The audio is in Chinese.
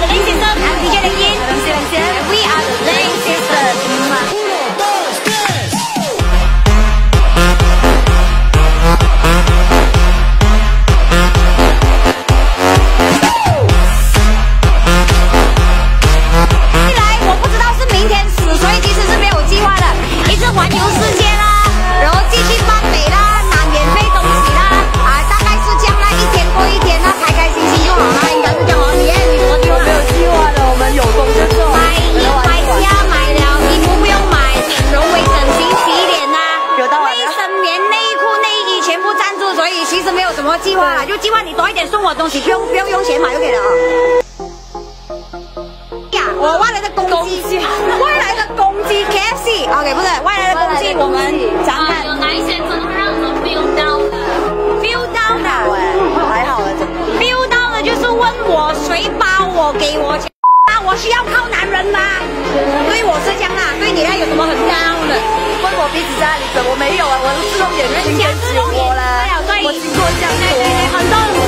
Lane System，DJ 林音，We are the Lane System。环游世界啦，然后继续放美啦，拿免费东西啦，大概是这样啦，一天过一天啦，开开心心就好啦，应该是这样哦。你什么计划？没有计划的，我们有空就做。买家买了，衣服不用买，整容微整形洗脸呐，卫生棉、内裤、内衣全部赞助，所以其实没有什么计划啦，就计划你多一点送我东西，不用用钱买就可以了啊。我外来的公鸡，外来的公鸡 KFC，OK， 不是外来的公鸡，我们常看。有哪一些真的会让人 feel down 的 ？feel down 的，还好了，feel down 的就是问我谁包我给我钱啊？我需要靠男人吗？对我是这样啦，对你呢有什么很 down 的？问我鼻子在哪里整？我没有啊，我自动眼睛跟紧我啦，我经过这样多，很多人。